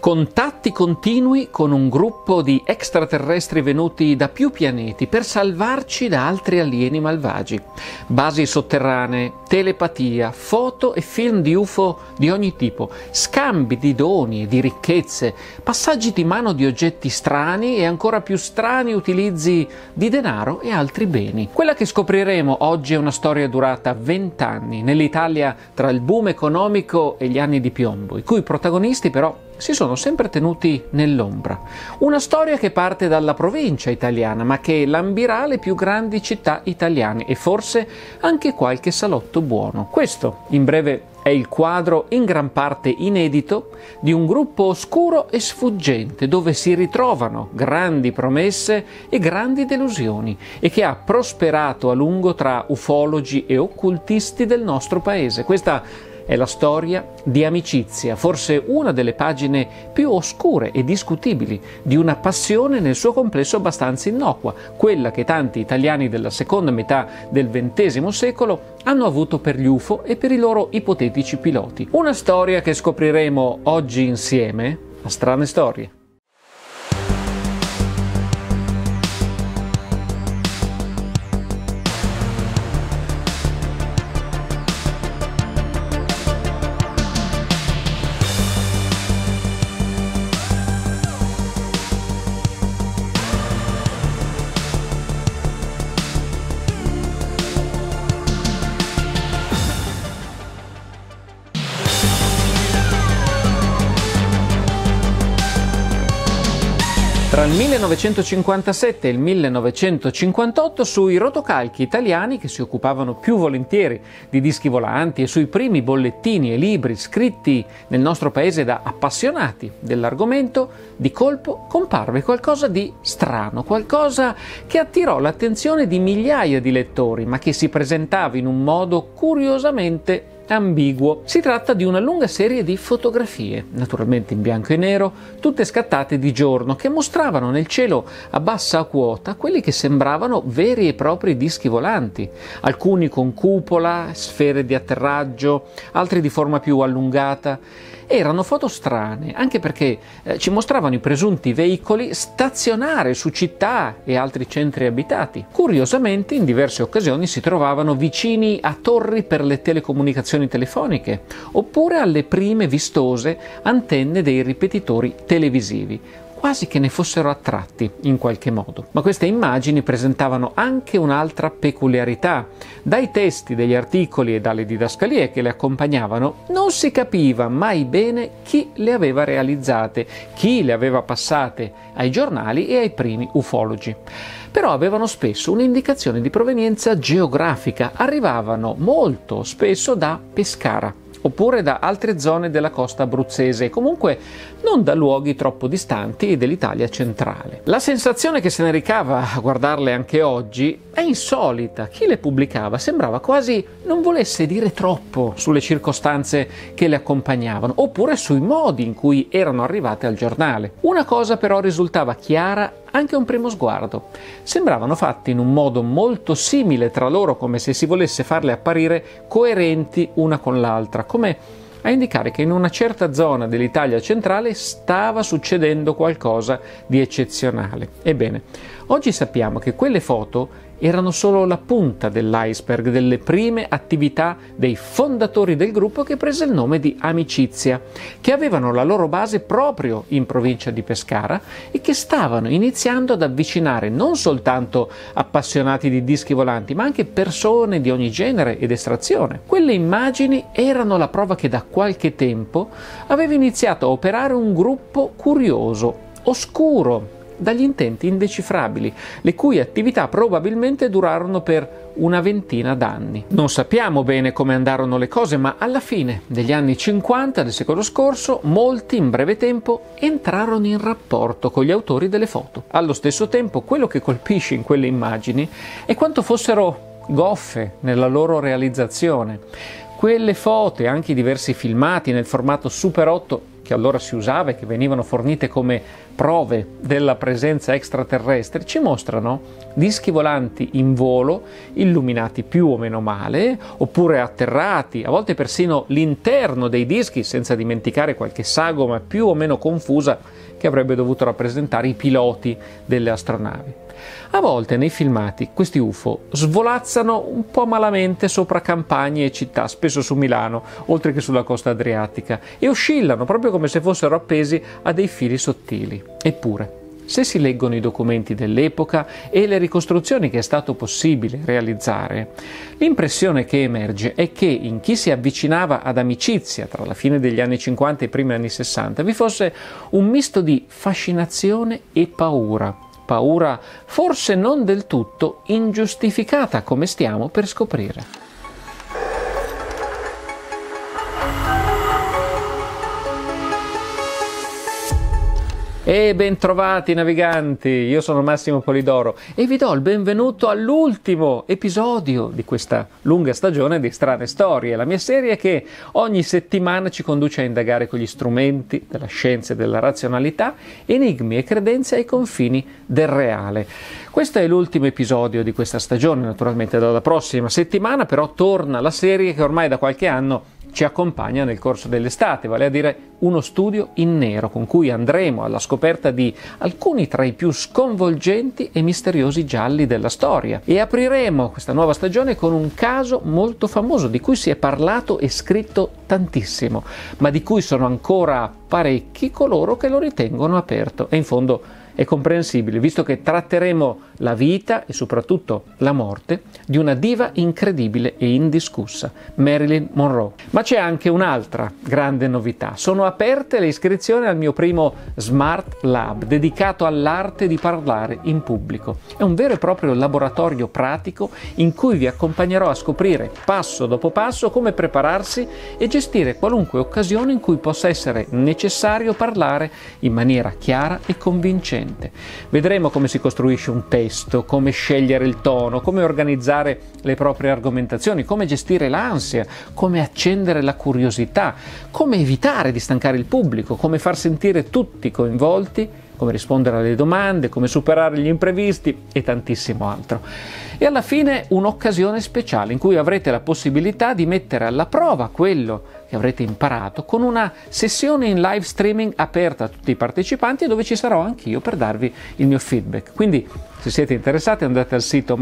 Contatti continui con un gruppo di extraterrestri venuti da più pianeti per salvarci da altri alieni malvagi. Basi sotterranee, telepatia, foto e film di UFO di ogni tipo, scambi di doni e di ricchezze, passaggi di mano di oggetti strani e ancora più strani utilizzi di denaro e altri beni. Quella che scopriremo oggi è una storia durata 20 anni, nell'Italia tra il boom economico e gli anni di piombo, i cui protagonisti però si sono sempre tenuti nell'ombra. Una storia che parte dalla provincia italiana, ma che lambirà le più grandi città italiane e forse anche qualche salotto buono. Questo, in breve, è il quadro in gran parte inedito di un gruppo oscuro e sfuggente dove si ritrovano grandi promesse e grandi delusioni e che ha prosperato a lungo tra ufologi e occultisti del nostro paese. Questa è la storia di Amicizia, forse una delle pagine più oscure e discutibili di una passione nel suo complesso abbastanza innocua, quella che tanti italiani della seconda metà del XX secolo hanno avuto per gli UFO e per i loro ipotetici piloti. Una storia che scopriremo oggi insieme a Strane Storie. Tra il 1957 e il 1958 sui rotocalchi italiani, che si occupavano più volentieri di dischi volanti, e sui primi bollettini e libri scritti nel nostro paese da appassionati dell'argomento, di colpo comparve qualcosa di strano, qualcosa che attirò l'attenzione di migliaia di lettori, ma che si presentava in un modo curiosamente ambiguo. Si tratta di una lunga serie di fotografie, naturalmente in bianco e nero, tutte scattate di giorno, che mostravano nel cielo a bassa quota quelli che sembravano veri e propri dischi volanti, alcuni con cupola, sfere di atterraggio, altri di forma più allungata. Erano foto strane, anche perché ci mostravano i presunti veicoli stazionare su città e altri centri abitati. Curiosamente, in diverse occasioni si trovavano vicini a torri per le telecomunicazioni telefoniche, oppure alle prime vistose antenne dei ripetitori televisivi, quasi che ne fossero attratti in qualche modo. Ma queste immagini presentavano anche un'altra peculiarità. Dai testi degli articoli e dalle didascalie che le accompagnavano non si capiva mai bene chi le aveva realizzate, chi le aveva passate ai giornali e ai primi ufologi. Però avevano spesso un'indicazione di provenienza geografica, arrivavano molto spesso da Pescara, oppure da altre zone della costa abruzzese, e comunque non da luoghi troppo distanti dell'Italia centrale. La sensazione che se ne ricava a guardarle anche oggi è insolita. Chi le pubblicava sembrava quasi non volesse dire troppo sulle circostanze che le accompagnavano, oppure sui modi in cui erano arrivate al giornale. Una cosa però risultava chiara anche a un primo sguardo: sembravano fatte in un modo molto simile tra loro, come se si volesse farle apparire coerenti una con l'altra, come a indicare che in una certa zona dell'Italia centrale stava succedendo qualcosa di eccezionale. Ebbene, oggi sappiamo che quelle foto erano solo la punta dell'iceberg delle prime attività dei fondatori del gruppo che prese il nome di Amicizia, che avevano la loro base proprio in provincia di Pescara e che stavano iniziando ad avvicinare non soltanto appassionati di dischi volanti, ma anche persone di ogni genere ed estrazione. Quelle immagini erano la prova che da qualche tempo aveva iniziato a operare un gruppo curioso, oscuro, dagli intenti indecifrabili, le cui attività probabilmente durarono per una ventina d'anni. Non sappiamo bene come andarono le cose, ma alla fine degli anni 50 del secolo scorso molti in breve tempo entrarono in rapporto con gli autori delle foto. Allo stesso tempo, quello che colpisce in quelle immagini è quanto fossero goffe nella loro realizzazione. Quelle foto e anche i diversi filmati nel formato Super 8 che allora si usava e che venivano fornite come prove della presenza extraterrestre, ci mostrano dischi volanti in volo, illuminati più o meno male, oppure atterrati, a volte persino l'interno dei dischi, senza dimenticare qualche sagoma più o meno confusa che avrebbe dovuto rappresentare i piloti delle astronavi. A volte nei filmati questi UFO svolazzano un po' malamente sopra campagne e città, spesso su Milano, oltre che sulla costa adriatica, e oscillano proprio come se fossero appesi a dei fili sottili. Eppure, se si leggono i documenti dell'epoca e le ricostruzioni che è stato possibile realizzare, l'impressione che emerge è che in chi si avvicinava ad amicizia tra la fine degli anni 50 e i primi anni 60 vi fosse un misto di fascinazione e paura. Paura forse non del tutto ingiustificata, come stiamo per scoprire. E bentrovati naviganti, io sono Massimo Polidoro e vi do il benvenuto all'ultimo episodio di questa lunga stagione di Strane Storie, la mia serie che ogni settimana ci conduce a indagare con gli strumenti della scienza e della razionalità enigmi e credenze ai confini del reale. Questo è l'ultimo episodio di questa stagione, naturalmente dalla prossima settimana però torna la serie che ormai da qualche anno ci accompagna nel corso dell'estate, vale a dire uno studio in nero con cui andremo alla scoperta di alcuni tra i più sconvolgenti e misteriosi gialli della storia e apriremo questa nuova stagione con un caso molto famoso di cui si è parlato e scritto tantissimo, ma di cui sono ancora parecchi coloro che lo ritengono aperto e in fondo è comprensibile, visto che tratteremo la vita e soprattutto la morte di una diva incredibile e indiscussa, Marilyn Monroe. Ma c'è anche un'altra grande novità. Sono aperte le iscrizioni al mio primo Smart Lab, dedicato all'arte di parlare in pubblico. È un vero e proprio laboratorio pratico in cui vi accompagnerò a scoprire passo dopo passo come prepararsi e gestire qualunque occasione in cui possa essere necessario parlare in maniera chiara e convincente. Vedremo come si costruisce un testo, come scegliere il tono, come organizzare le proprie argomentazioni, come gestire l'ansia, come accendere la curiosità, come evitare di stancare il pubblico, come far sentire tutti coinvolti, come rispondere alle domande, come superare gli imprevisti e tantissimo altro. E alla fine un'occasione speciale in cui avrete la possibilità di mettere alla prova quello che avrete imparato con una sessione in live streaming aperta a tutti i partecipanti e dove ci sarò anch'io per darvi il mio feedback. Quindi se siete interessati andate al sito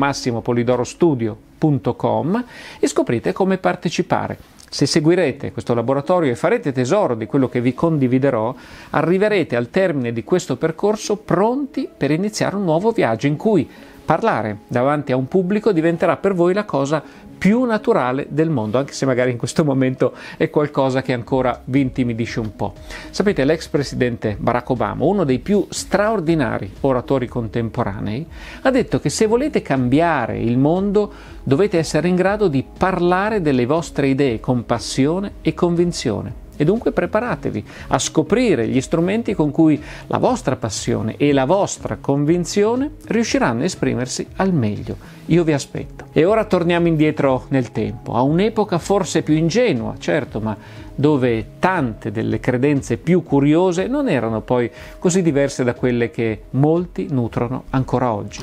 massimopolidorostudio.com e scoprite come partecipare. Se seguirete questo laboratorio e farete tesoro di quello che vi condividerò, arriverete al termine di questo percorso pronti per iniziare un nuovo viaggio in cui parlare davanti a un pubblico diventerà per voi la cosa più naturale del mondo, anche se magari in questo momento è qualcosa che ancora vi intimidisce un po'. Sapete, l'ex presidente Barack Obama, uno dei più straordinari oratori contemporanei, ha detto che se volete cambiare il mondo dovete essere in grado di parlare delle vostre idee con passione e convinzione. E dunque preparatevi a scoprire gli strumenti con cui la vostra passione e la vostra convinzione riusciranno a esprimersi al meglio. Io vi aspetto. E ora torniamo indietro nel tempo, a un'epoca forse più ingenua, certo, ma dove tante delle credenze più curiose non erano poi così diverse da quelle che molti nutrono ancora oggi.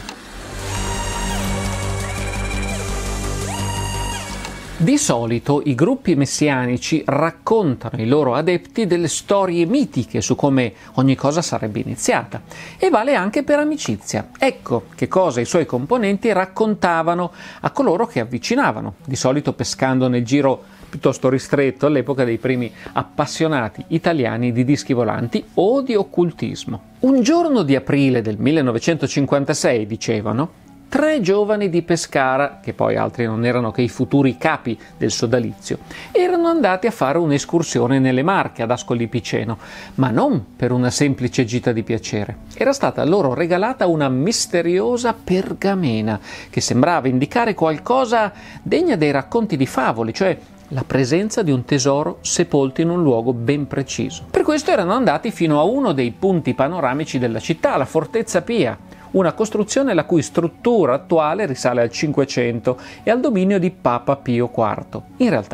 Di solito i gruppi messianici raccontano ai loro adepti delle storie mitiche su come ogni cosa sarebbe iniziata e vale anche per amicizia. Ecco che cosa i suoi componenti raccontavano a coloro che avvicinavano, di solito pescando nel giro piuttosto ristretto all'epoca dei primi appassionati italiani di dischi volanti o di occultismo. Un giorno di aprile del 1956, dicevano, 3 giovani di Pescara, che poi altri non erano che i futuri capi del sodalizio, erano andati a fare un'escursione nelle Marche, ad Ascoli Piceno, ma non per una semplice gita di piacere. Era stata loro regalata una misteriosa pergamena che sembrava indicare qualcosa degna dei racconti di favole, cioè la presenza di un tesoro sepolto in un luogo ben preciso. Per questo erano andati fino a uno dei punti panoramici della città, la Fortezza Pia, una costruzione la cui struttura attuale risale al Cinquecento e al dominio di Papa Pio IV. In realtà,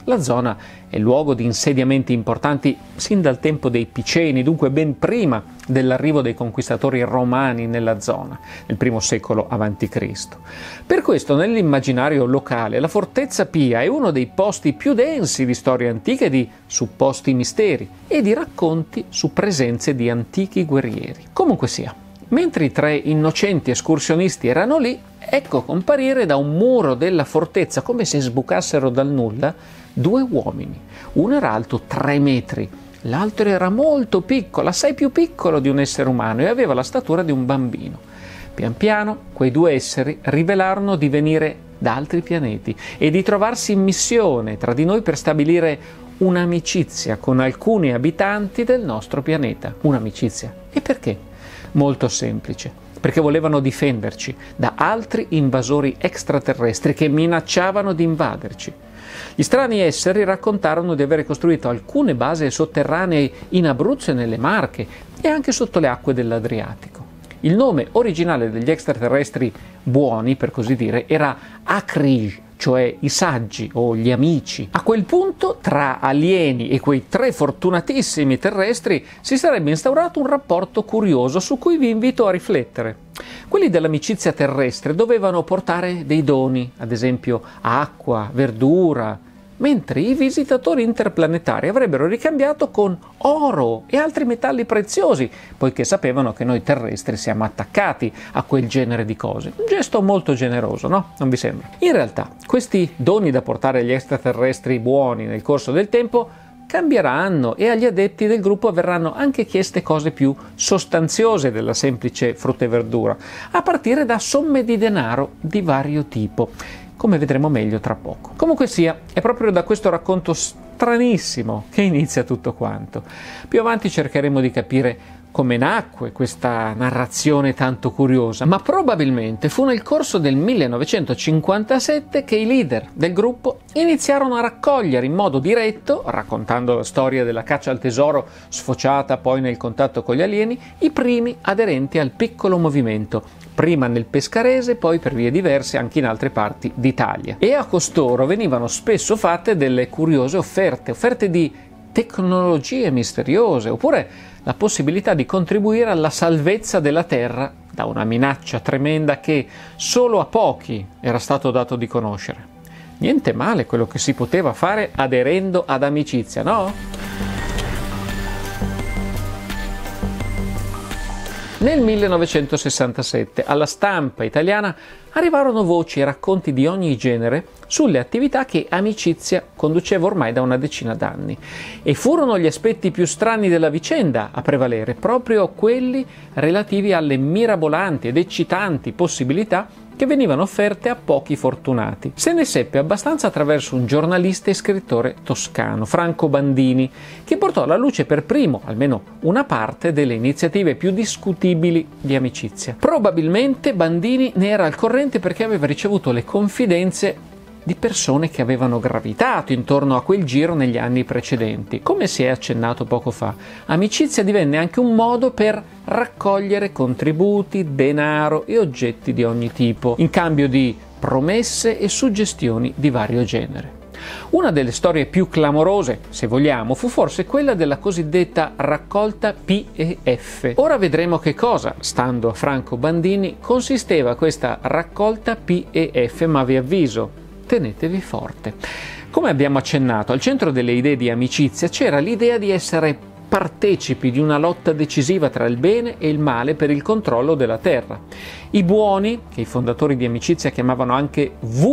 La zona è luogo di insediamenti importanti sin dal tempo dei Piceni, dunque ben prima dell'arrivo dei conquistatori romani nella zona, nel I secolo a.C. Per questo nell'immaginario locale la Fortezza Pia è uno dei posti più densi di storie antiche, di supposti misteri e di racconti su presenze di antichi guerrieri. Comunque sia, mentre i 3 innocenti escursionisti erano lì, ecco comparire da un muro della fortezza, come se sbucassero dal nulla, 2 uomini. Uno era alto 3 metri, l'altro era molto piccolo, assai più piccolo di un essere umano, e aveva la statura di un bambino. Pian piano quei 2 esseri rivelarono di venire da altri pianeti e di trovarsi in missione tra di noi per stabilire un'amicizia con alcuni abitanti del nostro pianeta. Un'amicizia. E perché? Molto semplice. Perché volevano difenderci da altri invasori extraterrestri che minacciavano di invaderci. Gli strani esseri raccontarono di aver costruito alcune basi sotterranee in Abruzzo e nelle Marche e anche sotto le acque dell'Adriatico. Il nome originale degli extraterrestri buoni, per così dire, era Akrij, cioè i saggi o gli amici. A quel punto, tra alieni e quei 3 fortunatissimi terrestri, si sarebbe instaurato un rapporto curioso su cui vi invito a riflettere. Quelli dell'amicizia terrestre dovevano portare dei doni, ad esempio acqua, verdura, mentre i visitatori interplanetari avrebbero ricambiato con oro e altri metalli preziosi, poiché sapevano che noi terrestri siamo attaccati a quel genere di cose. Un gesto molto generoso, no? Non vi sembra? In realtà, questi doni da portare agli extraterrestri buoni nel corso del tempo cambieranno e agli adepti del gruppo verranno anche chieste cose più sostanziose della semplice frutta e verdura, a partire da somme di denaro di vario tipo, come vedremo meglio tra poco. Comunque sia, è proprio da questo racconto stranissimo che inizia tutto quanto. Più avanti cercheremo di capire come nacque questa narrazione tanto curiosa, ma probabilmente fu nel corso del 1957 che i leader del gruppo iniziarono a raccogliere in modo diretto, raccontando la storia della caccia al tesoro sfociata poi nel contatto con gli alieni, i primi aderenti al piccolo movimento, prima nel Pescarese, poi per vie diverse anche in altre parti d'Italia. E a costoro venivano spesso fatte delle curiose offerte di tecnologie misteriose, oppure la possibilità di contribuire alla salvezza della Terra da una minaccia tremenda che solo a pochi era stato dato di conoscere. Niente male quello che si poteva fare aderendo ad amicizia, no? Nel 1967 alla stampa italiana arrivarono voci e racconti di ogni genere sulle attività che Amicizia conduceva ormai da una decina d'anni, e furono gli aspetti più strani della vicenda a prevalere, proprio quelli relativi alle mirabolanti ed eccitanti possibilità che venivano offerte a pochi fortunati. Se ne seppe abbastanza attraverso un giornalista e scrittore toscano, Franco Bandini, che portò alla luce per primo almeno una parte delle iniziative più discutibili di Amicizia. Probabilmente Bandini ne era al corrente perché aveva ricevuto le confidenze di persone che avevano gravitato intorno a quel giro negli anni precedenti. Come si è accennato poco fa, Amicizia divenne anche un modo per raccogliere contributi, denaro e oggetti di ogni tipo, in cambio di promesse e suggestioni di vario genere. Una delle storie più clamorose, se vogliamo, fu forse quella della cosiddetta raccolta PEF. Ora vedremo che cosa, stando a Franco Bandini, consisteva questa raccolta PEF, ma vi avviso, tenetevi forte. Come abbiamo accennato, al centro delle idee di Amicizia c'era l'idea di essere partecipi di una lotta decisiva tra il bene e il male per il controllo della Terra. I buoni, che i fondatori di Amicizia chiamavano anche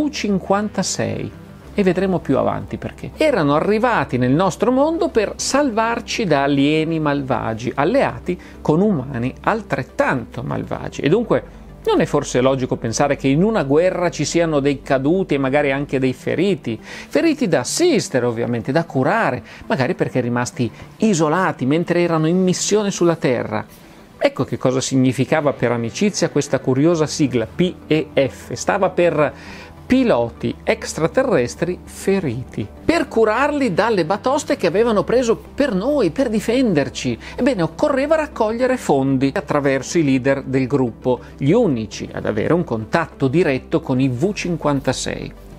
V56, e vedremo più avanti perché, erano arrivati nel nostro mondo per salvarci da alieni malvagi, alleati con umani altrettanto malvagi. E dunque non è forse logico pensare che in una guerra ci siano dei caduti e magari anche dei feriti da assistere ovviamente, da curare, magari perché rimasti isolati mentre erano in missione sulla Terra. Ecco che cosa significava per Amicizia questa curiosa sigla PEF. Stava per piloti extraterrestri feriti, per curarli dalle batoste che avevano preso per noi, per difenderci. Ebbene, occorreva raccogliere fondi attraverso i leader del gruppo, gli unici ad avere un contatto diretto con i V56. Ecco,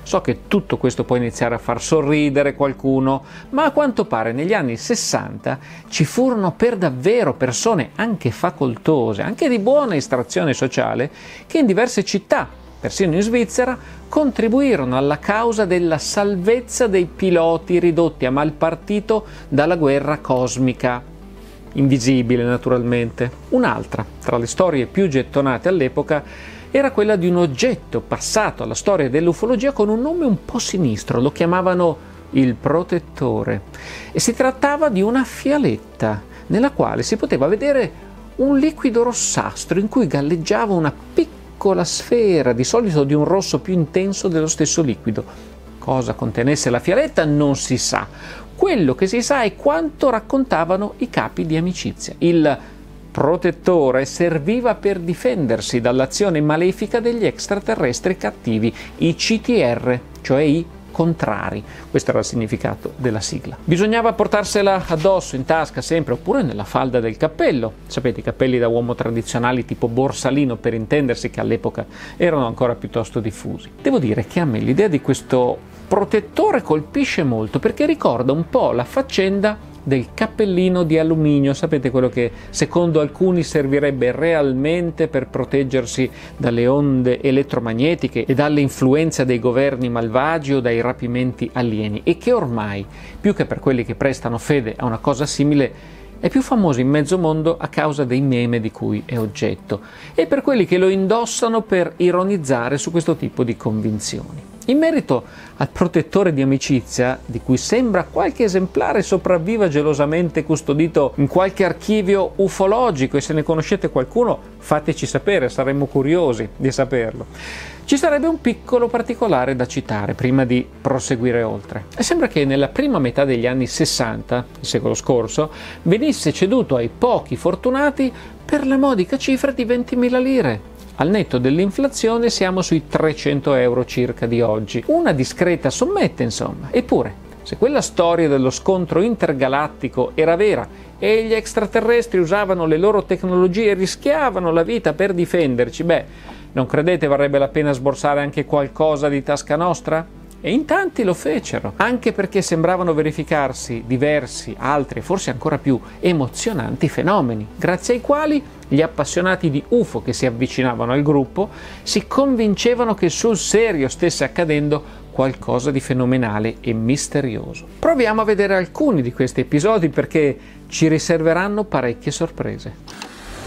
So che tutto questo può iniziare a far sorridere qualcuno, ma a quanto pare negli anni 60 ci furono per davvero persone anche facoltose, anche di buona estrazione sociale, che in diverse città, persino in Svizzera, contribuirono alla causa della salvezza dei piloti ridotti a malpartito dalla guerra cosmica. Invisibile, naturalmente. Un'altra, tra le storie più gettonate all'epoca, era quella di un oggetto passato alla storia dell'ufologia con un nome un po' sinistro, lo chiamavano il Protettore, e si trattava di una fialetta nella quale si poteva vedere un liquido rossastro in cui galleggiava una piccola sfera, di solito di un rosso più intenso dello stesso liquido. Cosa contenesse la fialetta non si sa. Quello che si sa è quanto raccontavano i capi di amicizia. Il Protettore serviva per difendersi dall'azione malefica degli extraterrestri cattivi, i CTR, cioè i contrari. Questo era il significato della sigla. Bisognava portarsela addosso, in tasca sempre, oppure nella falda del cappello. Sapete, i cappelli da uomo tradizionali tipo borsalino, per intendersi, che all'epoca erano ancora piuttosto diffusi. Devo dire che a me l'idea di questo protettore colpisce molto, perché ricorda un po' la faccenda del cappellino di alluminio, sapete, quello che secondo alcuni servirebbe realmente per proteggersi dalle onde elettromagnetiche e dalle influenze dei governi malvagi o dai rapimenti alieni, e che ormai, più che per quelli che prestano fede a una cosa simile, è più famoso in mezzo mondo a causa dei meme di cui è oggetto, e per quelli che lo indossano per ironizzare su questo tipo di convinzioni. In merito al protettore di amicizia, di cui sembra qualche esemplare sopravviva gelosamente custodito in qualche archivio ufologico, e se ne conoscete qualcuno fateci sapere, saremmo curiosi di saperlo, ci sarebbe un piccolo particolare da citare prima di proseguire oltre. E sembra che nella prima metà degli anni 60, il secolo scorso, venisse ceduto ai pochi fortunati per la modica cifra di 20.000 lire. Al netto dell'inflazione siamo sui 300 euro circa di oggi. Una discreta sommetta, insomma. Eppure, se quella storia dello scontro intergalattico era vera e gli extraterrestri usavano le loro tecnologie e rischiavano la vita per difenderci, non credete varrebbe la pena sborsare anche qualcosa di tasca nostra? E in tanti lo fecero, anche perché sembravano verificarsi diversi, altri e forse ancora più emozionanti fenomeni, grazie ai quali gli appassionati di UFO che si avvicinavano al gruppo si convincevano che sul serio stesse accadendo qualcosa di fenomenale e misterioso. Proviamo a vedere alcuni di questi episodi, perché ci riserveranno parecchie sorprese.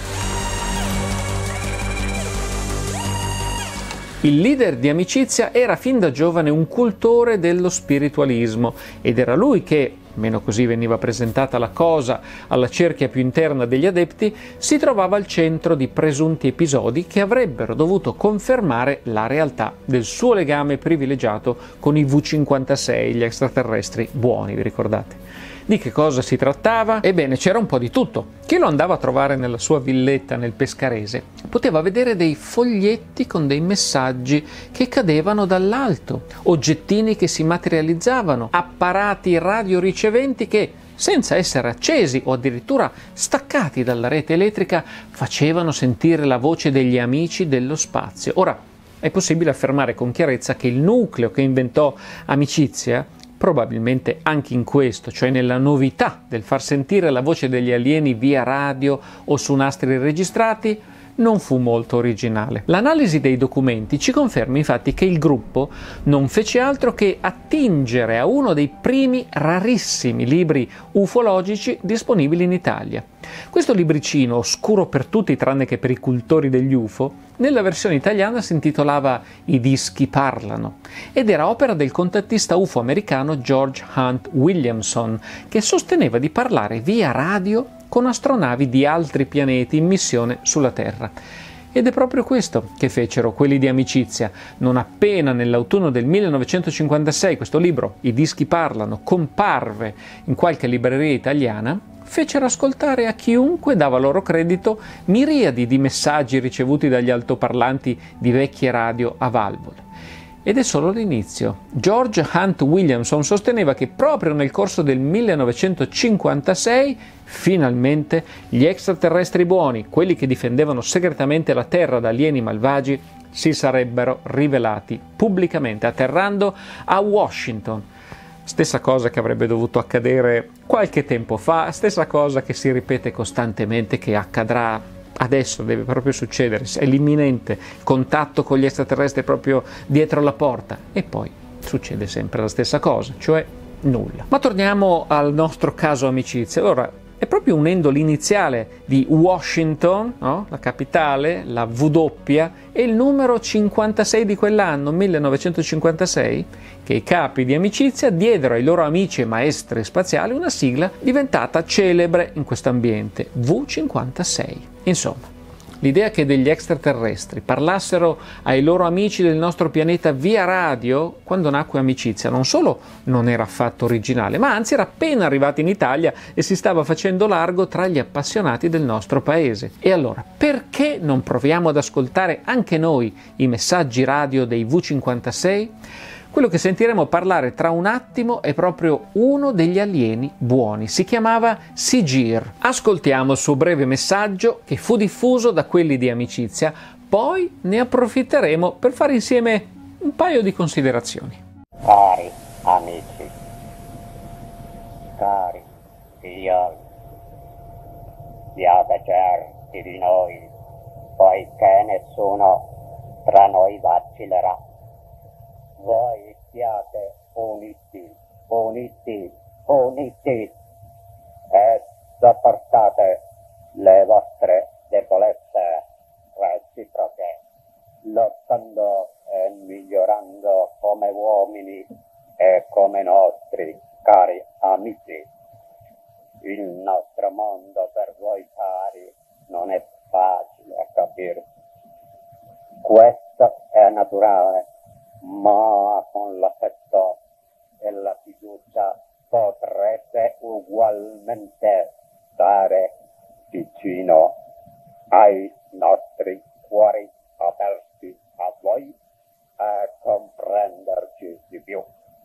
Il leader di amicizia era fin da giovane un cultore dello spiritualismo, ed era lui che, meno così veniva presentata la cosa alla cerchia più interna degli adepti, si trovava al centro di presunti episodi che avrebbero dovuto confermare la realtà del suo legame privilegiato con i V56, gli extraterrestri buoni, vi ricordate? Di che cosa si trattava? Ebbene, c'era un po' di tutto. Chi lo andava a trovare nella sua villetta nel Pescarese poteva vedere dei foglietti con dei messaggi che cadevano dall'alto, oggettini che si materializzavano, apparati radioriceventi che, senza essere accesi o addirittura staccati dalla rete elettrica, facevano sentire la voce degli amici dello spazio. Ora, è possibile affermare con chiarezza che il nucleo che inventò Amicizia, probabilmente anche in questo, cioè nella novità del far sentire la voce degli alieni via radio o su nastri registrati, non fu molto originale. L'analisi dei documenti ci conferma infatti che il gruppo non fece altro che attingere a uno dei primi rarissimi libri ufologici disponibili in Italia. Questo libricino, oscuro per tutti tranne che per i cultori degli UFO, nella versione italiana si intitolava I dischi parlano ed era opera del contattista UFO americano George Hunt Williamson, che sosteneva di parlare via radio con astronavi di altri pianeti in missione sulla Terra. Ed è proprio questo che fecero quelli di Amicizia. Non appena nell'autunno del 1956 questo libro, I dischi parlano, comparve in qualche libreria italiana, fecero ascoltare a chiunque dava loro credito miriadi di messaggi ricevuti dagli altoparlanti di vecchie radio a valvole. Ed è solo l'inizio. George Hunt Williamson sosteneva che proprio nel corso del 1956 finalmente gli extraterrestri buoni, quelli che difendevano segretamente la Terra da alieni malvagi, si sarebbero rivelati pubblicamente, atterrando a Washington. Stessa cosa che avrebbe dovuto accadere qualche tempo fa, stessa cosa che si ripete costantemente che accadrà adesso, deve proprio succedere, è l'imminente contatto con gli extraterrestri proprio dietro la porta, e poi succede sempre la stessa cosa, cioè nulla. Ma torniamo al nostro caso amicizia. Allora, è proprio unendo l'iniziale di Washington, no? La capitale, la W, e il numero 56 di quell'anno, 1956, che i capi di amicizia diedero ai loro amici e maestri spaziali una sigla diventata celebre in questo ambiente, V56. Insomma, l'idea che degli extraterrestri parlassero ai loro amici del nostro pianeta via radio quando nacque Amicizia non solo non era affatto originale, ma anzi era appena arrivata in Italia e si stava facendo largo tra gli appassionati del nostro paese. E allora, perché non proviamo ad ascoltare anche noi i messaggi radio dei V56? Quello che sentiremo parlare tra un attimo è proprio uno degli alieni buoni. Si chiamava Sigir. Ascoltiamo il suo breve messaggio che fu diffuso da quelli di Amicizia, poi ne approfitteremo per fare insieme un paio di considerazioni. Cari amici, cari figlioli, siate certi di noi, poiché nessuno tra noi vacillerà. Voi siate uniti e sopportate le vostre debolezze reciproche, lottando e migliorando come uomini e come nostri cari amici. Il nostro mondo per voi cari non è facile a capire. Questo è naturale, ma con l'affetto e la fiducia potrete ugualmente stare vicino ai nostri cuori aperti a voi e comprenderci di più.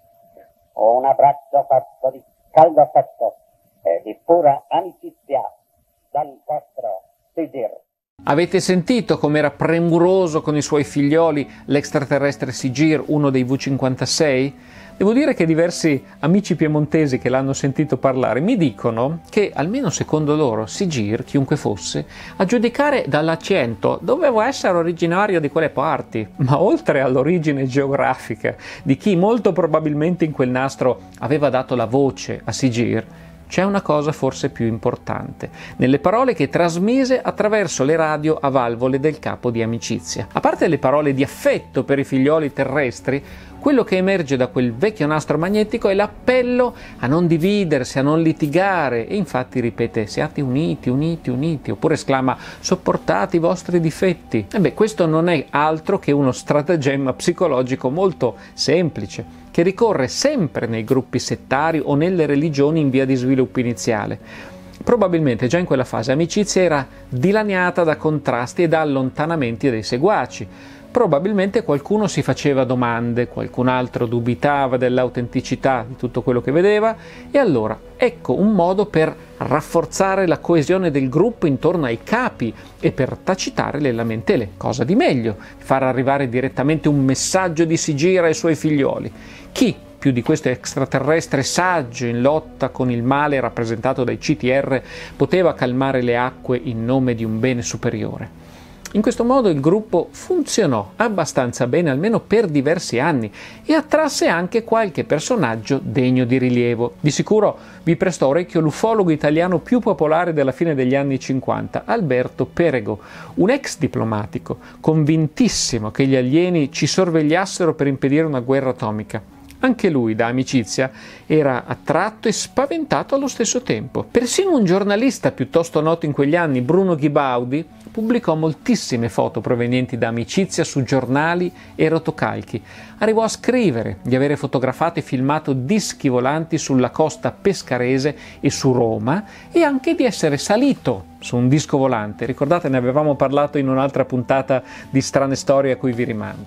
Un abbraccio fatto di caldo affetto e di pura amicizia dal vostro Sigir. Avete sentito com'era premuroso con i suoi figlioli l'extraterrestre Sigir, uno dei V56? Devo dire che diversi amici piemontesi che l'hanno sentito parlare mi dicono che, almeno secondo loro, Sigir, chiunque fosse, a giudicare dall'accento, doveva essere originario di quelle parti, ma oltre all'origine geografica di chi molto probabilmente in quel nastro aveva dato la voce a Sigir, c'è una cosa forse più importante, nelle parole che trasmise attraverso le radio a valvole del capo di Amicizia. A parte le parole di affetto per i figlioli terrestri, quello che emerge da quel vecchio nastro magnetico è l'appello a non dividersi, a non litigare, e infatti ripete siate uniti, oppure esclama sopportate i vostri difetti. Questo non è altro che uno stratagemma psicologico molto semplice, che ricorre sempre nei gruppi settari o nelle religioni in via di sviluppo iniziale. Probabilmente già in quella fase Amicizia era dilaniata da contrasti e da allontanamenti dei seguaci. Probabilmente qualcuno si faceva domande, qualcun altro dubitava dell'autenticità di tutto quello che vedeva, e allora ecco un modo per rafforzare la coesione del gruppo intorno ai capi e per tacitare le lamentele. Cosa di meglio? Far arrivare direttamente un messaggio di Sigir ai suoi figlioli. Chi più di questo extraterrestre saggio in lotta con il male rappresentato dai CTR poteva calmare le acque in nome di un bene superiore? In questo modo il gruppo funzionò abbastanza bene, almeno per diversi anni, e attrasse anche qualche personaggio degno di rilievo. Di sicuro vi prestò orecchio l'ufologo italiano più popolare della fine degli anni 50, Alberto Perego, un ex diplomatico, convintissimo che gli alieni ci sorvegliassero per impedire una guerra atomica. Anche lui, da Amicizia, era attratto e spaventato allo stesso tempo. Persino un giornalista piuttosto noto in quegli anni, Bruno Ghibaudi, pubblicò moltissime foto provenienti da Amicizia su giornali e rotocalchi. Arrivò a scrivere di avere fotografato e filmato dischi volanti sulla costa pescarese e su Roma, e anche di essere salito su un disco volante. Ricordate, ne avevamo parlato in un'altra puntata di Strane Storie a cui vi rimando.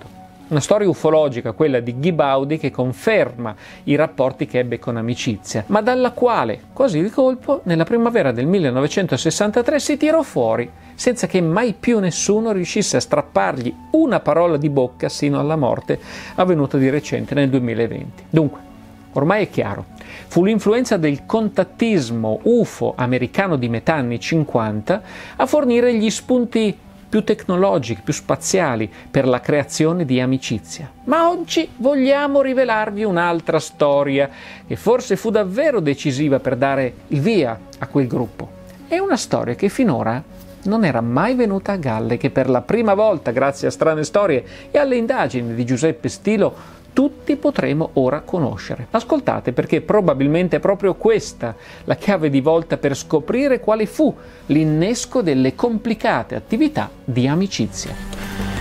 Una storia ufologica, quella di Guy Baudi, che conferma i rapporti che ebbe con Amicizia, ma dalla quale, quasi di colpo, nella primavera del 1963 si tirò fuori, senza che mai più nessuno riuscisse a strappargli una parola di bocca sino alla morte, avvenuta di recente nel 2020. Dunque, ormai è chiaro, fu l'influenza del contattismo UFO americano di metà anni 50 a fornire gli spunti più tecnologici, più spaziali per la creazione di Amicizia. Ma oggi vogliamo rivelarvi un'altra storia che forse fu davvero decisiva per dare il via a quel gruppo. È una storia che finora non era mai venuta a galle, che per la prima volta, grazie a Strane Storie e alle indagini di Giuseppe Stilo, tutti potremo ora conoscere. Ascoltate, perché probabilmente è proprio questa la chiave di volta per scoprire quale fu l'innesco delle complicate attività di Amicizia.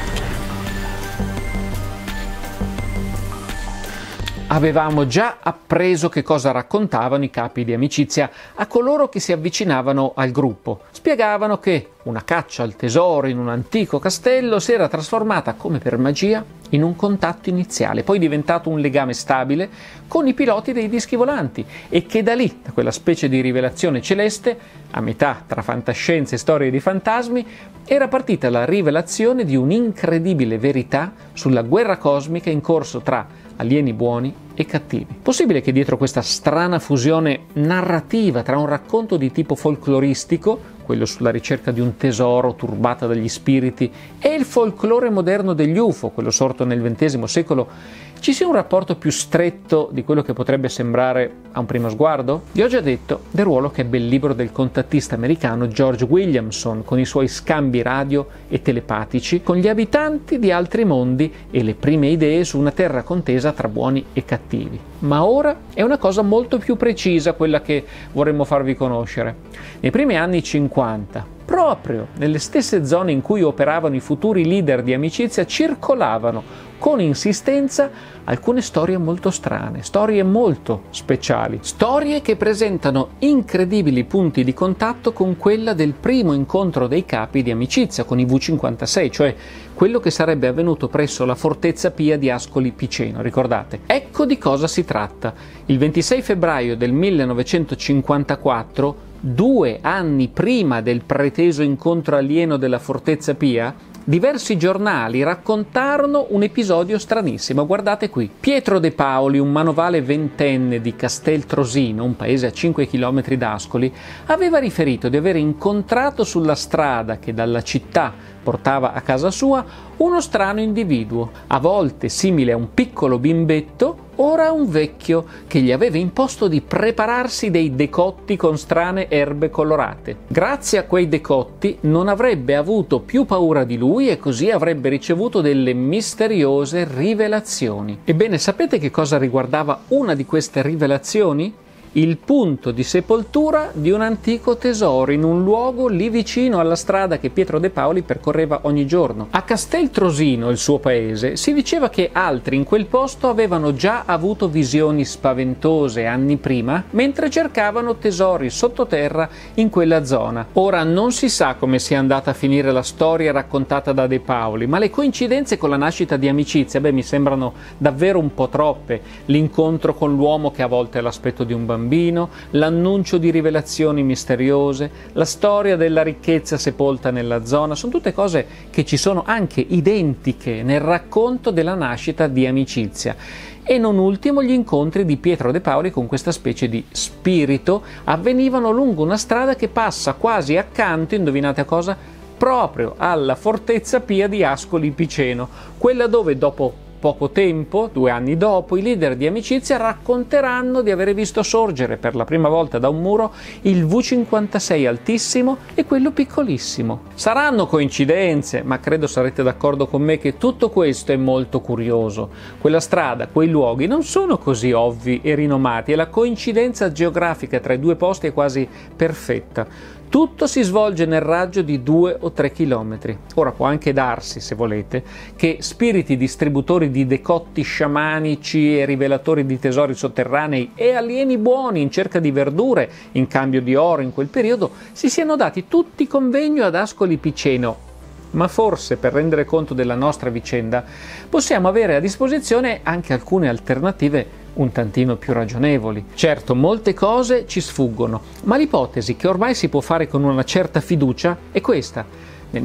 Avevamo già appreso che cosa raccontavano i capi di Amicizia a coloro che si avvicinavano al gruppo. Spiegavano che una caccia al tesoro in un antico castello si era trasformata, come per magia, in un contatto iniziale, poi diventato un legame stabile con i piloti dei dischi volanti, e che da lì, da quella specie di rivelazione celeste, a metà tra fantascienza e storie di fantasmi, era partita la rivelazione di un'incredibile verità sulla guerra cosmica in corso tra alieni buoni e cattivi. Possibile che dietro questa strana fusione narrativa tra un racconto di tipo folcloristico, quello sulla ricerca di un tesoro turbata dagli spiriti, e il folklore moderno degli UFO, quello sorto nel XX secolo, ci sia un rapporto più stretto di quello che potrebbe sembrare a un primo sguardo? Vi ho già detto del ruolo che ebbe il libro del contattista americano George Williamson, con i suoi scambi radio e telepatici con gli abitanti di altri mondi e le prime idee su una terra contesa tra buoni e cattivi. Ma ora è una cosa molto più precisa quella che vorremmo farvi conoscere. Nei primi anni 50, proprio nelle stesse zone in cui operavano i futuri leader di Amicizia, circolavano con insistenza alcune storie molto strane, storie molto speciali, storie che presentano incredibili punti di contatto con quella del primo incontro dei capi di Amicizia con i V56, cioè quello che sarebbe avvenuto presso la Fortezza Pia di Ascoli Piceno, ricordate? Ecco di cosa si tratta. Il 26 febbraio del 1954, 2 anni prima del preteso incontro alieno della Fortezza Pia, diversi giornali raccontarono un episodio stranissimo. Guardate qui. Pietro De Paoli, un manovale ventenne di Casteltrosino, un paese a 5 km da Ascoli, aveva riferito di aver incontrato sulla strada che dalla città portava a casa sua uno strano individuo, a volte simile a un piccolo bimbetto, ora un vecchio, che gli aveva imposto di prepararsi dei decotti con strane erbe colorate. Grazie a quei decotti non avrebbe avuto più paura di lui e così avrebbe ricevuto delle misteriose rivelazioni. Ebbene, sapete che cosa riguardava una di queste rivelazioni? Il punto di sepoltura di un antico tesoro in un luogo lì vicino alla strada che Pietro De Paoli percorreva ogni giorno. A Casteltrosino, il suo paese, si diceva che altri in quel posto avevano già avuto visioni spaventose anni prima mentre cercavano tesori sottoterra in quella zona. Ora non si sa come sia andata a finire la storia raccontata da De Paoli, ma le coincidenze con la nascita di Amicizia, mi sembrano davvero un po' troppe. L'incontro con l'uomo che a volte ha l'aspetto di un bambino, l'annuncio di rivelazioni misteriose, la storia della ricchezza sepolta nella zona, sono tutte cose che ci sono anche identiche nel racconto della nascita di Amicizia. E non ultimo gli incontri di Pietro De Paoli con questa specie di spirito avvenivano lungo una strada che passa quasi accanto, indovinate a cosa? Proprio alla Fortezza Pia di Ascoli Piceno, quella dove dopo poco tempo, 2 anni dopo, i leader di Amicizia racconteranno di avere visto sorgere per la prima volta da un muro il V56 altissimo e quello piccolissimo. Saranno coincidenze, ma credo sarete d'accordo con me che tutto questo è molto curioso. Quella strada, quei luoghi non sono così ovvi e rinomati e la coincidenza geografica tra i due posti è quasi perfetta. Tutto si svolge nel raggio di 2 o 3 chilometri. Ora può anche darsi, se volete, che spiriti distributori di decotti sciamanici e rivelatori di tesori sotterranei e alieni buoni in cerca di verdure in cambio di oro in quel periodo si siano dati tutti convegno ad Ascoli Piceno ma forse per rendere conto della nostra vicenda possiamo avere a disposizione anche alcune alternative un tantino più ragionevoli. Certo, molte cose ci sfuggono, ma l'ipotesi che ormai si può fare con una certa fiducia è questa. Nel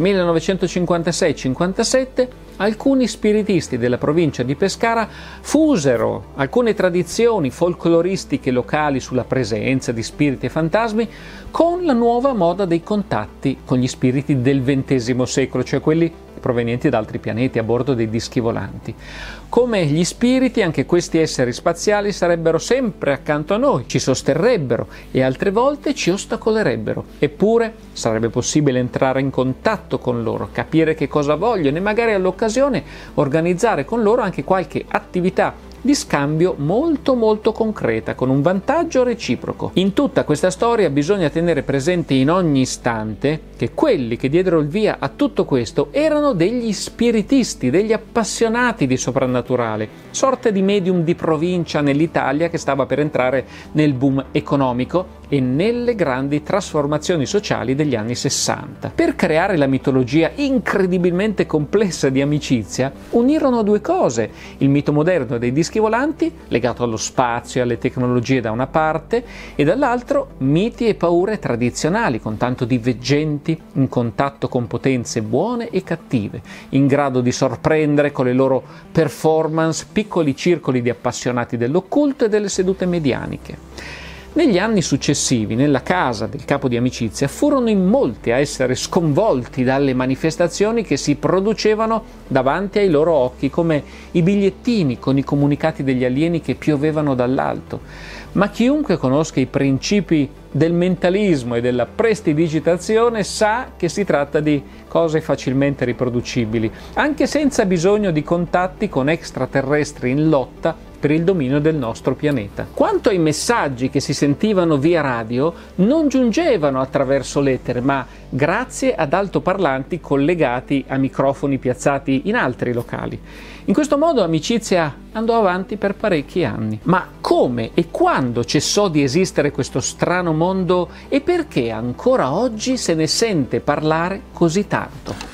1956-57 alcuni spiritisti della provincia di Pescara fusero alcune tradizioni folcloristiche locali sulla presenza di spiriti e fantasmi con la nuova moda dei contatti con gli spiriti del XX secolo, cioè quelli provenienti da altri pianeti a bordo dei dischi volanti. Come gli spiriti, anche questi esseri spaziali sarebbero sempre accanto a noi, ci sosterrebbero e altre volte ci ostacolerebbero. Eppure sarebbe possibile entrare in contatto con loro, capire che cosa vogliono e magari all'occasione organizzare con loro anche qualche attività di scambio molto concreta, con un vantaggio reciproco. In tutta questa storia bisogna tenere presente in ogni istante che quelli che diedero il via a tutto questo erano degli spiritisti, degli appassionati di soprannaturale, sorte di medium di provincia nell'Italia che stava per entrare nel boom economico e nelle grandi trasformazioni sociali degli anni 60. Per creare la mitologia incredibilmente complessa di Amicizia, unirono due cose: il mito moderno dei dischi volanti, legato allo spazio e alle tecnologie da una parte, e dall'altro miti e paure tradizionali, con tanto di veggenti in contatto con potenze buone e cattive, in grado di sorprendere con le loro performance piccoli circoli di appassionati dell'occulto e delle sedute medianiche. Negli anni successivi, nella casa del capo di Amicizia, furono in molti a essere sconvolti dalle manifestazioni che si producevano davanti ai loro occhi, come i bigliettini con i comunicati degli alieni che piovevano dall'alto. Ma chiunque conosca i principi del mentalismo e della prestidigitazione sa che si tratta di cose facilmente riproducibili, anche senza bisogno di contatti con extraterrestri in lotta per il dominio del nostro pianeta. Quanto ai messaggi che si sentivano via radio, non giungevano attraverso l'etere, ma grazie ad altoparlanti collegati a microfoni piazzati in altri locali. In questo modo Amicizia andò avanti per parecchi anni. Ma come e quando cessò di esistere questo strano mondo e perché ancora oggi se ne sente parlare così tanto?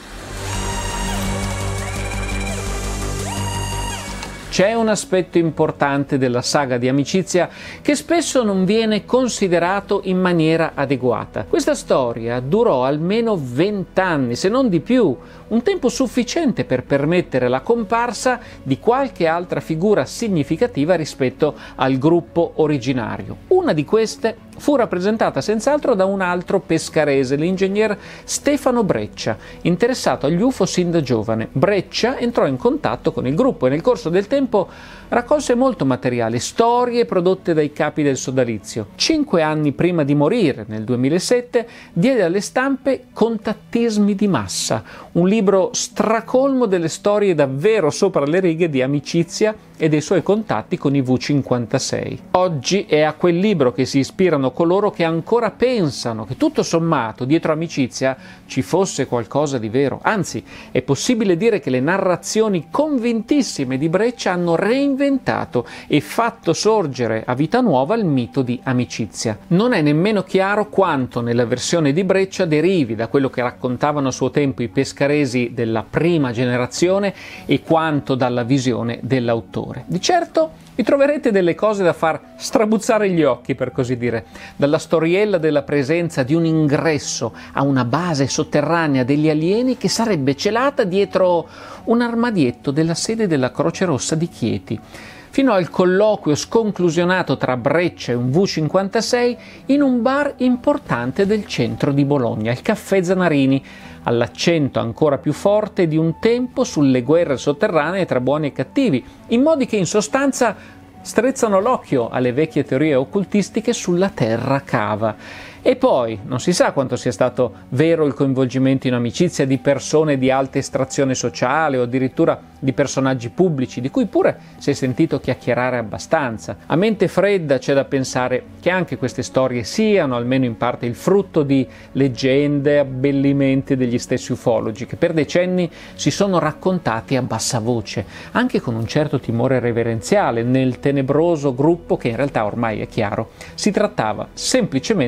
C'è un aspetto importante della saga di Amicizia che spesso non viene considerato in maniera adeguata. Questa storia durò almeno 20 anni, se non di più, un tempo sufficiente per permettere la comparsa di qualche altra figura significativa rispetto al gruppo originario. Una di queste fu rappresentata senz'altro da un altro pescarese, l'ingegner Stefano Breccia, interessato agli UFO sin da giovane. Breccia entrò in contatto con il gruppo e nel corso del tempo raccolse molto materiale, storie prodotte dai capi del sodalizio. 5 anni prima di morire, nel 2007, diede alle stampe Contattismi di massa, un libro stracolmo delle storie davvero sopra le righe di Amicizia e dei suoi contatti con i V56. Oggi è a quel libro che si ispirano coloro che ancora pensano che tutto sommato dietro Amicizia ci fosse qualcosa di vero. Anzi, è possibile dire che le narrazioni convintissime di Breccia hanno reinventato e fatto sorgere a vita nuova il mito di Amicizia. Non è nemmeno chiaro quanto nella versione di Breccia derivi da quello che raccontavano a suo tempo i pescaresi della prima generazione e quanto dalla visione dell'autore. Di certo vi troverete delle cose da far strabuzzare gli occhi, per così dire, dalla storiella della presenza di un ingresso a una base sotterranea degli alieni che sarebbe celata dietro un armadietto della sede della Croce Rossa di Chieti, fino al colloquio sconclusionato tra Breccia e un V56 in un bar importante del centro di Bologna, il Caffè Zanarini, all'accento ancora più forte di un tempo sulle guerre sotterranee tra buoni e cattivi, in modi che in sostanza strizzano l'occhio alle vecchie teorie occultistiche sulla terra cava. E poi non si sa quanto sia stato vero il coinvolgimento in Amicizia di persone di alta estrazione sociale o addirittura di personaggi pubblici, di cui pure si è sentito chiacchierare abbastanza. A mente fredda c'è da pensare che anche queste storie siano, almeno in parte, il frutto di leggende e abbellimenti degli stessi ufologi, che per decenni si sono raccontati a bassa voce, anche con un certo timore reverenziale, nel tenebroso gruppo che in realtà ormai è chiaro si trattava semplicemente di una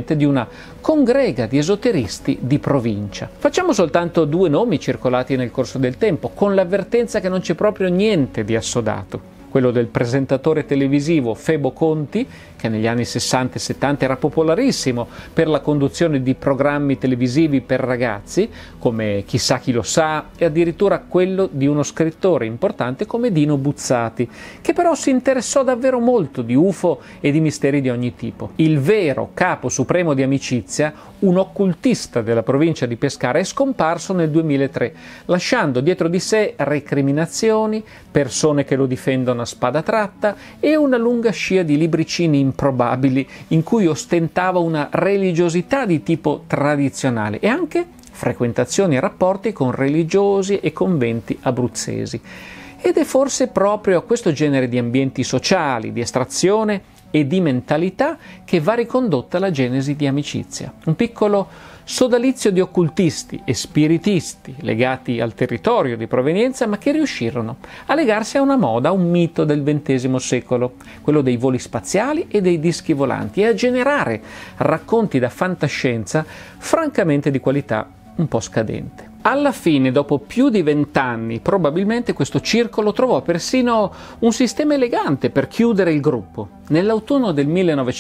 congrega di esoteristi di provincia. Facciamo soltanto due nomi circolati nel corso del tempo, con l'avvertenza che non c'è proprio niente di assodato. Quello del presentatore televisivo Febo Conti, che negli anni 60 e 70 era popolarissimo per la conduzione di programmi televisivi per ragazzi, come Chissà chi lo sa, e addirittura quello di uno scrittore importante come Dino Buzzati, che però si interessò davvero molto di UFO e di misteri di ogni tipo. Il vero capo supremo di Amicizia, un occultista della provincia di Pescara, è scomparso nel 2003, lasciando dietro di sé recriminazioni, persone che lo difendono a spada tratta e una lunga scia di libricini improbabili in cui ostentava una religiosità di tipo tradizionale e anche frequentazioni e rapporti con religiosi e conventi abruzzesi. Ed è forse proprio a questo genere di ambienti sociali, di estrazione e di mentalità che va ricondotta la genesi di Amicizia. Un piccolo sodalizio di occultisti e spiritisti legati al territorio di provenienza, ma che riuscirono a legarsi a una moda, a un mito del XX secolo, quello dei voli spaziali e dei dischi volanti, e a generare racconti da fantascienza francamente di qualità un po' scadente. Alla fine, dopo più di 20 anni, probabilmente questo circolo trovò persino un sistema elegante per chiudere il gruppo. Nell'autunno del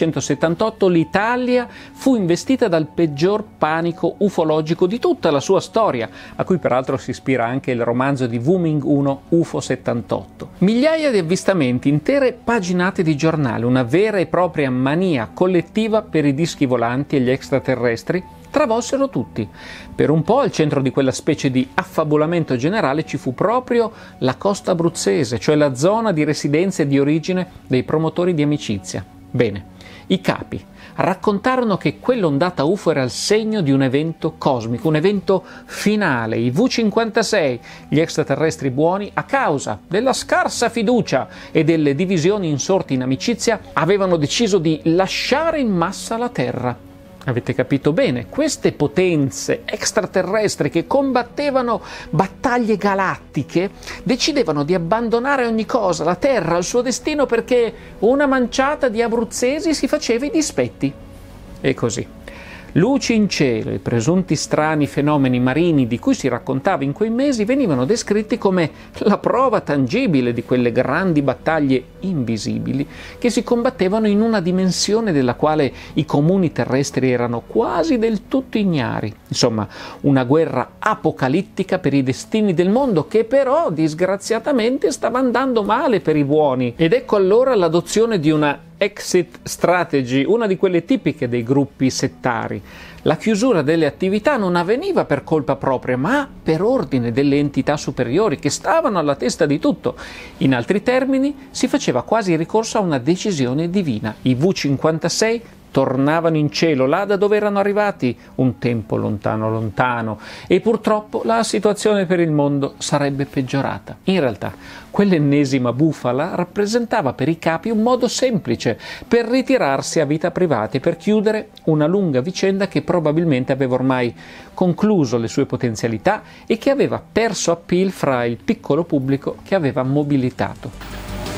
1978 l'Italia fu investita dal peggior panico ufologico di tutta la sua storia, a cui peraltro si ispira anche il romanzo di Wuming 1 UFO 78. Migliaia di avvistamenti, intere paginate di giornale, una vera e propria mania collettiva per i dischi volanti e gli extraterrestri travolsero tutti. Per un po' al centro di quella specie di affabulamento generale ci fu proprio la costa abruzzese, cioè la zona di residenza e di origine dei promotori di Amicizia. Bene, i capi raccontarono che quell'ondata UFO era il segno di un evento cosmico, un evento finale. I V-56, gli extraterrestri buoni, a causa della scarsa fiducia e delle divisioni insorte in Amicizia, avevano deciso di lasciare in massa la Terra. Avete capito bene, queste potenze extraterrestri che combattevano battaglie galattiche decidevano di abbandonare ogni cosa, la Terra, al suo destino, perché una manciata di abruzzesi si faceva i dispetti. E così. Luci in cielo e presunti strani fenomeni marini di cui si raccontava in quei mesi venivano descritti come la prova tangibile di quelle grandi battaglie invisibili che si combattevano in una dimensione della quale i comuni terrestri erano quasi del tutto ignari. Insomma, una guerra apocalittica per i destini del mondo che però disgraziatamente stava andando male per i buoni. Ed ecco allora l'adozione di una exit strategy, una di quelle tipiche dei gruppi settari. La chiusura delle attività non avveniva per colpa propria, ma per ordine delle entità superiori che stavano alla testa di tutto. In altri termini, si faceva quasi ricorso a una decisione divina. I V-56 tornavano in cielo, là da dove erano arrivati un tempo lontano lontano, e purtroppo la situazione per il mondo sarebbe peggiorata. In realtà, quell'ennesima bufala rappresentava per i capi un modo semplice per ritirarsi a vita privata e per chiudere una lunga vicenda che probabilmente aveva ormai concluso le sue potenzialità e che aveva perso appeal fra il piccolo pubblico che aveva mobilitato.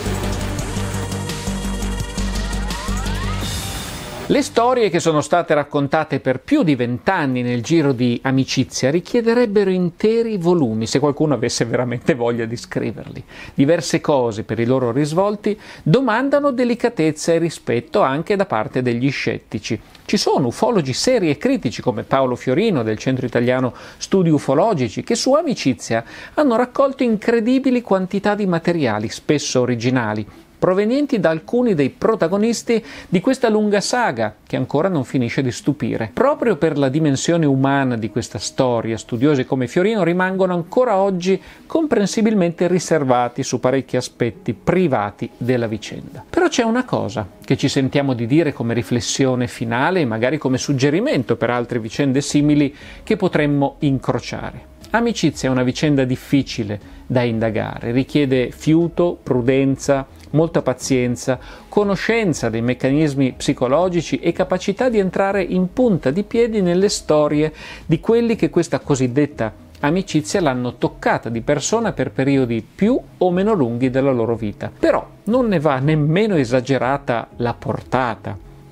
Le storie che sono state raccontate per più di 20 anni nel giro di Amicizia richiederebbero interi volumi se qualcuno avesse veramente voglia di scriverli. Diverse cose, per i loro risvolti, domandano delicatezza e rispetto anche da parte degli scettici. Ci sono ufologi seri e critici come Paolo Fiorino del Centro Italiano Studi Ufologici che su Amicizia hanno raccolto incredibili quantità di materiali, spesso originali, provenienti da alcuni dei protagonisti di questa lunga saga che ancora non finisce di stupire. Proprio per la dimensione umana di questa storia, studiosi come Fiorino rimangono ancora oggi comprensibilmente riservati su parecchi aspetti privati della vicenda. Però c'è una cosa che ci sentiamo di dire come riflessione finale e magari come suggerimento per altre vicende simili che potremmo incrociare. Amicizia è una vicenda difficile da indagare, richiede fiuto, prudenza, molta pazienza, conoscenza dei meccanismi psicologici e capacità di entrare in punta di piedi nelle storie di quelli che questa cosiddetta amicizia l'hanno toccata di persona per periodi più o meno lunghi della loro vita. Però non ne va nemmeno esagerata la portata.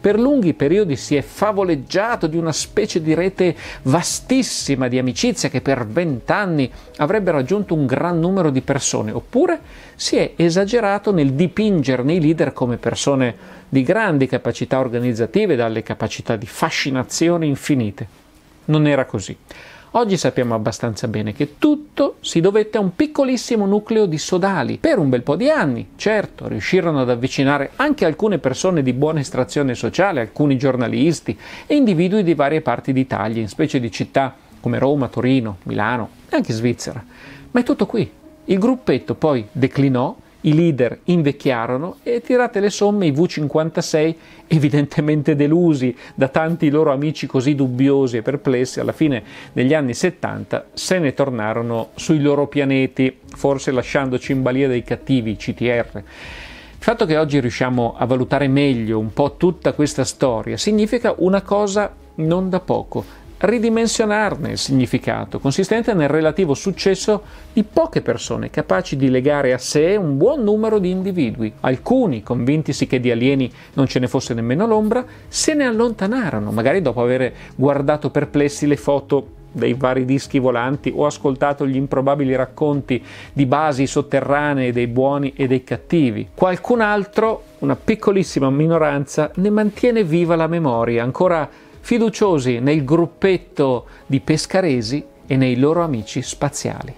Per lunghi periodi si è favoleggiato di una specie di rete vastissima di amicizia che per 20 anni avrebbe raggiunto un gran numero di persone, oppure si è esagerato nel dipingerne i leader come persone di grandi capacità organizzative, dalle capacità di fascinazione infinite. Non era così. Oggi sappiamo abbastanza bene che tutto si dovette a un piccolissimo nucleo di sodali. Per un bel po' di anni, certo, riuscirono ad avvicinare anche alcune persone di buona estrazione sociale, alcuni giornalisti e individui di varie parti d'Italia, in specie di città come Roma, Torino, Milano e anche Svizzera. Ma è tutto qui. Il gruppetto poi declinò, i leader invecchiarono e, tirate le somme, i V56, evidentemente delusi da tanti loro amici così dubbiosi e perplessi, alla fine degli anni 70 se ne tornarono sui loro pianeti, forse lasciandoci in balia dei cattivi CTR. Il fatto che oggi riusciamo a valutare meglio un po' tutta questa storia significa una cosa non da poco: ridimensionarne il significato, consistente nel relativo successo di poche persone capaci di legare a sé un buon numero di individui. Alcuni, convintisi che di alieni non ce ne fosse nemmeno l'ombra, se ne allontanarono, magari dopo aver guardato perplessi le foto dei vari dischi volanti o ascoltato gli improbabili racconti di basi sotterranee dei buoni e dei cattivi. Qualcun altro, una piccolissima minoranza, ne mantiene viva la memoria, ancora fiduciosi nel gruppetto di pescaresi e nei loro amici spaziali.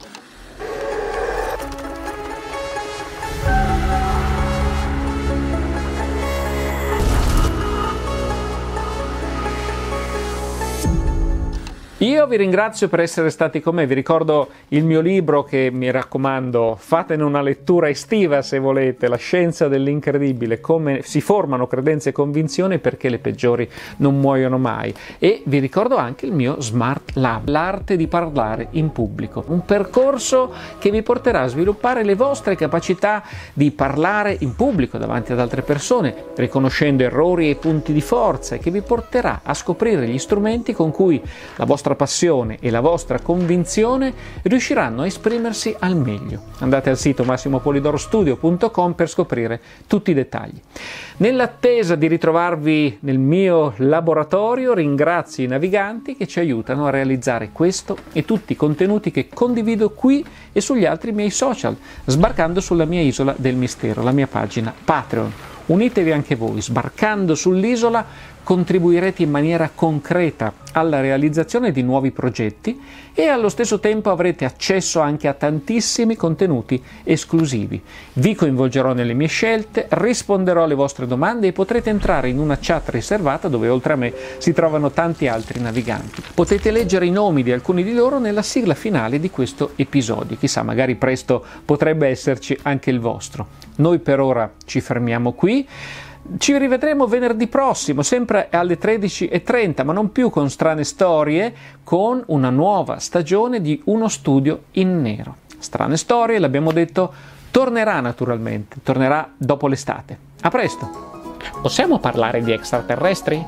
Io vi ringrazio per essere stati con me, vi ricordo il mio libro che, mi raccomando, fatene una lettura estiva se volete, La scienza dell'incredibile, come si formano credenze e convinzioni perché le peggiori non muoiono mai, e vi ricordo anche il mio Smart Lab, l'arte di parlare in pubblico, un percorso che vi porterà a sviluppare le vostre capacità di parlare in pubblico davanti ad altre persone, riconoscendo errori e punti di forza, e che vi porterà a scoprire gli strumenti con cui la vostra passione e la vostra convinzione riusciranno a esprimersi al meglio. Andate al sito massimopolidorostudio.com per scoprire tutti i dettagli. Nell'attesa di ritrovarvi nel mio laboratorio, ringrazio i naviganti che ci aiutano a realizzare questo e tutti i contenuti che condivido qui e sugli altri miei social, sbarcando sulla mia isola del mistero, la mia pagina Patreon. Unitevi anche voi, sbarcando sull'isola contribuirete in maniera concreta alla realizzazione di nuovi progetti e allo stesso tempo avrete accesso anche a tantissimi contenuti esclusivi. Vi coinvolgerò nelle mie scelte, risponderò alle vostre domande e potrete entrare in una chat riservata dove oltre a me si trovano tanti altri naviganti. Potete leggere i nomi di alcuni di loro nella sigla finale di questo episodio. Chissà, magari presto potrebbe esserci anche il vostro. Noi per ora ci fermiamo qui. Ci rivedremo venerdì prossimo, sempre alle 13:30, ma non più con strane storie, con una nuova stagione di Uno Studio in Nero. Strane storie, l'abbiamo detto, tornerà naturalmente, tornerà dopo l'estate. A presto! Possiamo parlare di extraterrestri?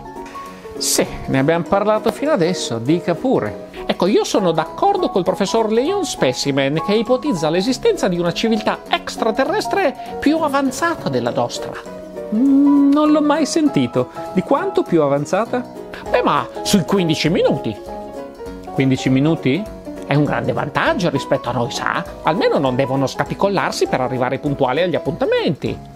Sì, ne abbiamo parlato fino adesso, dica pure. Ecco, io sono d'accordo col professor Leon Specimen che ipotizza l'esistenza di una civiltà extraterrestre più avanzata della nostra. Non l'ho mai sentito. Di quanto più avanzata? Beh, ma sui 15 minuti. 15 minuti? È un grande vantaggio rispetto a noi, sa? Almeno non devono scapicollarsi per arrivare puntuali agli appuntamenti.